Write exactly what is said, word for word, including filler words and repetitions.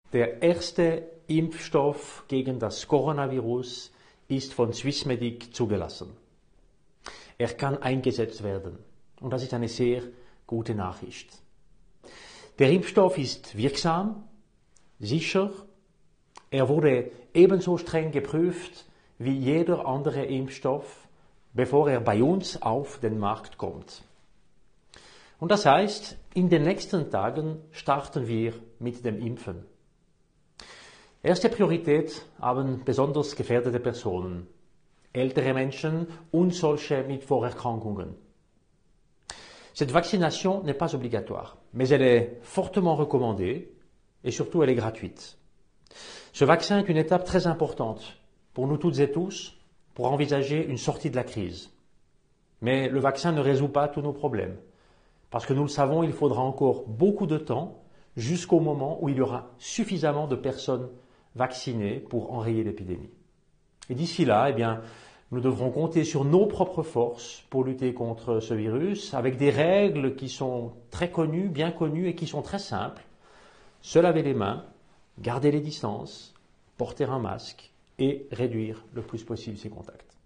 Der erste Impfstoff gegen das Coronavirus ist von Swissmedic zugelassen. Er kann eingesetzt werden. Und das ist eine sehr gute Nachricht. Der Impfstoff ist wirksam, sicher. Er wurde ebenso streng geprüft wie jeder andere Impfstoff, bevor er bei uns auf den Markt kommt. Und das heißt, in den nächsten Tagen starten wir mit dem Impfen. Erste Priorität haben besonders gefährdete Personen, ältere Menschen und solche mit Vorerkrankungen. Cette vaccination n'est pas obligatoire, mais elle est fortement recommandée et surtout elle est gratuite. Ce vaccin est une étape très importante pour nous toutes et tous pour envisager une sortie de la crise. Mais le vaccin ne résout pas tous nos problèmes. Parce que nous le savons, il faudra encore beaucoup de temps jusqu'au moment où il y aura suffisamment de personnes vaccinées pour enrayer l'épidémie. Et d'ici là, eh bien, nous devrons compter sur nos propres forces pour lutter contre ce virus, avec des règles qui sont très connues, bien connues et qui sont très simples. Se laver les mains, garder les distances, porter un masque et réduire le plus possible ses contacts.